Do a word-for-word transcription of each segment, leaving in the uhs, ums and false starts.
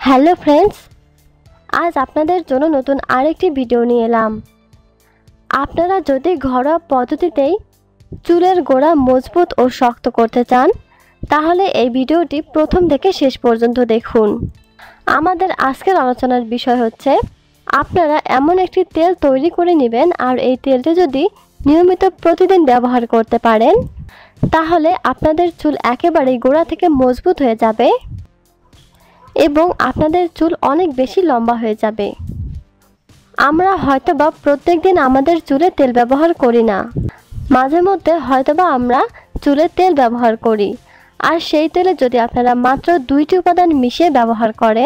Hello friends, আজ আপনাদের জন্য নতুন আরেকটি ভিডিও নিয়ে এলাম। আপনারা যদি ঘরোয়া পদ্ধতিতেই চুলের গোড়া মজবুত ও শক্ত করতে চান তাহলে এই ভিডিওটি প্রথম থেকে শেষ পর্যন্ত দেখুন। আমাদের আজকের আলোচনার বিষয় হচ্ছে আপনারা এমন একটি তেল তৈরি করে নেবেন আর এই তেলটি যদি নিয়মিত প্রতিদিন ব্যবহার করতে পারেন তাহলে আপনাদের চুল একেবারেই গোড়া থেকে মজবুত হয়ে যাবে এবং আপনাদের চুল অনেক বেশি লম্বা হয়ে যাবে। আমরা হয়তোবা প্রত্যেকদিন আমাদের চুলে তেল ব্যবহার করি না, মাঝে মধ্যে হয়তোবা আমরা চুলে তেল ব্যবহার করি, আর সেই তেলে যদি আপনারা মাত্র দুইটি উপাদান মিশিয়ে ব্যবহার করেন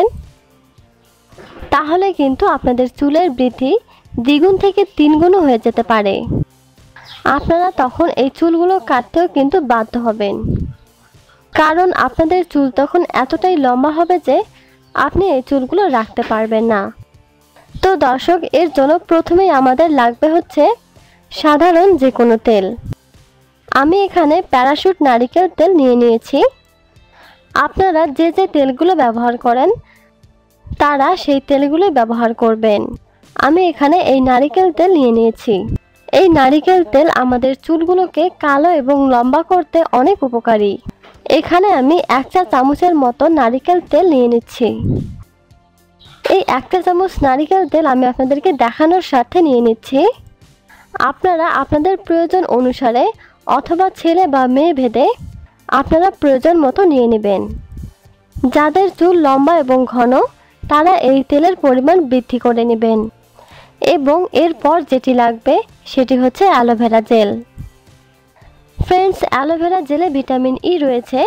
তাহলে কিন্তু আপনাদের চুলের বৃদ্ধি দ্বিগুণ থেকে তিনগুণও হয়ে যেতে পারে। আপনারা তখন এই চুলগুলো কাটতেও কিন্তু বাধ্য হবেন, কারণ আপনাদের চুল তখন এতটাই লম্বা হবে যে আপনি এই চুলগুলো রাখতে পারবেন না। তো দর্শক, এর জন্য প্রথমেই আমাদের লাগবে হচ্ছে সাধারণ যে কোনো তেল। আমি এখানে প্যারাশুট নারিকেল তেল নিয়ে নিয়েছি। আপনারা যে যে তেলগুলো ব্যবহার করেন তারা সেই তেলগুলোই ব্যবহার করবেন। আমি এখানে এই নারিকেল তেল নিয়ে নিয়েছি। এই নারিকেল তেল আমাদের চুলগুলোকে কালো এবং লম্বা করতে অনেক উপকারী। এখানে আমি এক চা চামচের মতো নারিকেল তেল নিয়ে নিচ্ছি। এই এক চা চামচ নারিকেল তেল আমি আপনাদেরকে দেখানোর স্বার্থে নিয়ে নিচ্ছি। আপনারা আপনাদের প্রয়োজন অনুসারে অথবা ছেলে বা মেয়ে ভেদে আপনারা প্রয়োজন মতো নিয়ে নেবেন। যাদের চুল লম্বা এবং ঘন তারা এই তেলের পরিমাণ বৃদ্ধি করে নেবেন। এবং এরপর যেটি লাগবে সেটি হচ্ছে অ্যালোভেরা জেল। ফ্রেন্ডস, অ্যালোভেরা জেলে ভিটামিন ই রয়েছে।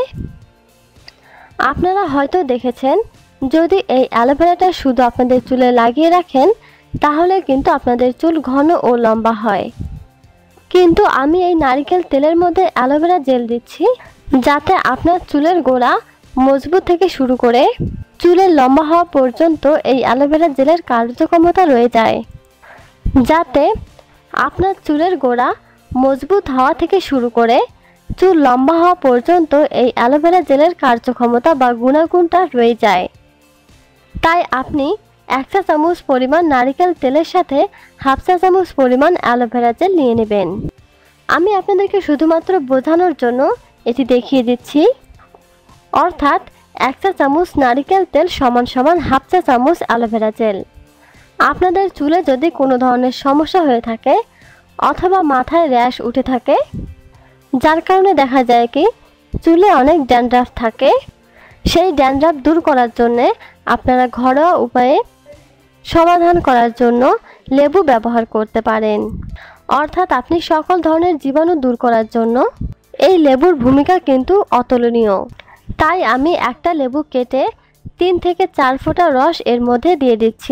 আপনারা হয়তো দেখেছেন যদি এই অ্যালোভেরাটা শুধু আপনাদের চুলে লাগিয়ে রাখেন তাহলে কিন্তু আপনাদের চুল ঘন ও লম্বা হয়, কিন্তু আমি এই নারকেল তেলের মধ্যে অ্যালোভেরা জেল দিচ্ছি যাতে আপনার চুলের গোড়া মজবুত থেকে শুরু করে চুলের লম্বা হওয়া পর্যন্ত এই অ্যালোভেরা জেলের কার্যক্ষমতা রয়ে যায়, যাতে আপনার চুলের গোড়া মজবুত হওয়া থেকে শুরু করে চুল লম্বা হওয়া পর্যন্ত এই অ্যালোভেরা জেলের কার্যক্ষমতা বা গুণাগুণটা রয়ে যায়। তাই আপনি এক চা চামচ পরিমাণ নারিকেল তেলের সাথে হাফ চা চামচ পরিমাণ অ্যালোভেরা জেল নিয়ে নেবেন। আমি আপনাদেরকে শুধুমাত্র বোঝানোর জন্য এটি দেখিয়ে দিচ্ছি। অর্থাৎ এক চা চামচ নারিকেল তেল সমান সমান হাফ চা চামচ অ্যালোভেরা জেল। আপনাদের চুলে যদি কোনো ধরনের সমস্যা হয়ে থাকে অথবা মাথায় র্যাশ উঠে থাকে, যার কারণে দেখা যায় কি চুলে অনেক ড্যান্ড্রাফ থাকে, সেই ড্যান্ড্রাফ দূর করার জন্যে আপনারা ঘরোয়া উপায়ে সমাধান করার জন্য লেবু ব্যবহার করতে পারেন। অর্থাৎ আপনি সকল ধরনের জীবাণু দূর করার জন্য এই লেবুর ভূমিকা কিন্তু অতুলনীয়। তাই আমি একটা লেবু কেটে তিন থেকে চার ফোঁটা রস এর মধ্যে দিয়ে দিচ্ছি।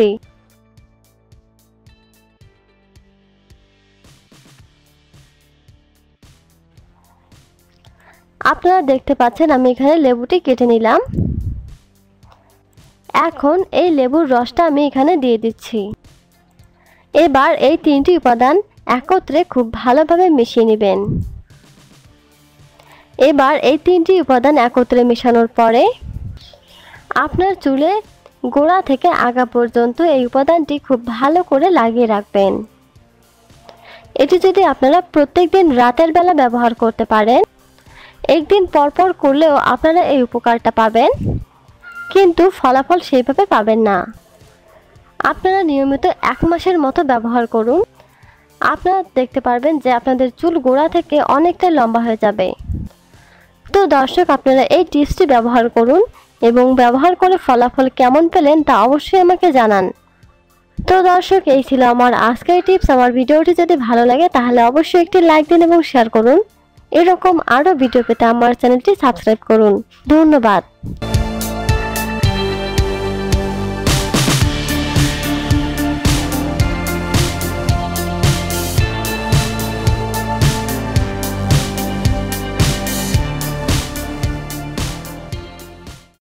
আপনারা দেখতে পাচ্ছেন আমি এখানে লেবুটি কেটে নিলাম। এখন এই লেবুর রসটা আমি এখানে দিয়ে দিচ্ছি। এবার এই তিনটি উপাদান একত্রে খুব ভালোভাবে মিশিয়ে নেবেন। এবার এই তিনটি উপাদান একত্রে মেশানোর পরে আপনার চুলে গোড়া থেকে আগা পর্যন্ত এই উপাদানটি খুব ভালো করে লাগিয়ে রাখবেন। এটি যদি আপনারা প্রত্যেকদিন রাতের বেলা ব্যবহার করতে পারেন, একদিন পরপর করলেও আপনারা এই উপকারটা পাবেন, কিন্তু ফলাফল সেইভাবে পাবেন না। আপনারা নিয়মিত এক মাসের মতো ব্যবহার করুন। আপনারা দেখতে পারবেন যে আপনাদের চুল গোড়া থেকে অনেকটা লম্বা হয়ে যাবে। তো দর্শক, আপনারা এই টিপসটি ব্যবহার করুন এবং ব্যবহার করে ফলাফল কেমন পেলেন তা অবশ্যই আমাকে জানান। তো দর্শক, এই ছিল আমার আজকের টিপস। আমার ভিডিওটি যদি ভালো লাগে তাহলে অবশ্যই একটি লাইক দিন এবং শেয়ার করুন। এরকম আরও ভিডিও পেতে আমার চ্যানেলটি সাবস্ক্রাইব করুন। ধন্যবাদ।